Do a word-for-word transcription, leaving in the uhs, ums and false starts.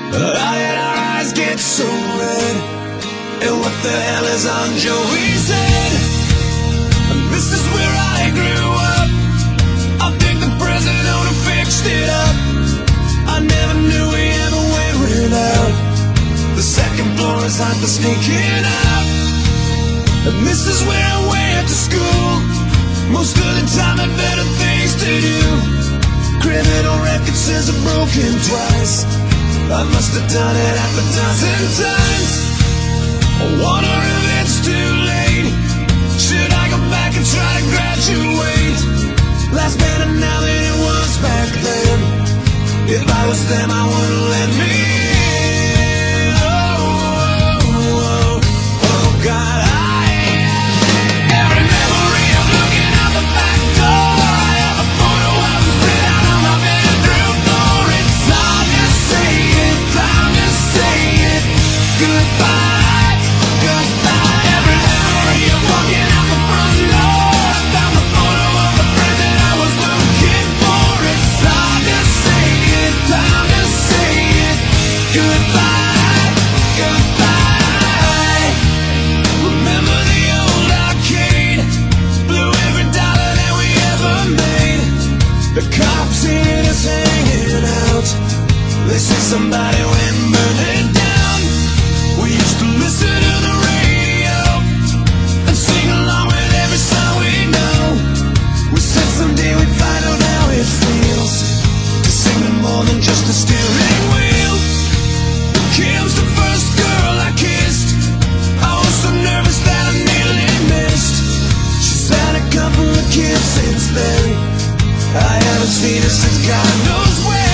How did our eyes get so red? And what the hell is on Joey's head? And this is where I grew up. I think the present owner fixed it up. I never knew we ever went without. The second floor is hot for sneaking out. And this is where I went to school. Most of the time I had better things to do. Criminal record says I'm broken twice. I must have done it half a dozen times. I wonder if it's too late. Should I go back and try to graduate? Life's better now than it was back then. If I was them, I wouldn't let me in. Oh, oh, oh, oh God, I every memory of looking out the back door. I have a photo of us written out on my bedroom floor. It's time to say it, time to say it. Goodbye, goodbye. Every memory of walking out the front door. I found the photo of the friend that I was looking for. It's time to say it, time to say it. Goodbye, goodbye. Remember the old arcade? Blew every dollar that we ever made. The cops seen us hanging out. They say somebody went and burned it down. We used to listen to the radio and sing along with every song we know. We said someday we'd find out how it feels to sing to more than just a steering wheel. Kim's the first girl I kissed. I was so nervous that I nearly missed. She's had a couple of kids since then. I haven't seen her since God knows when.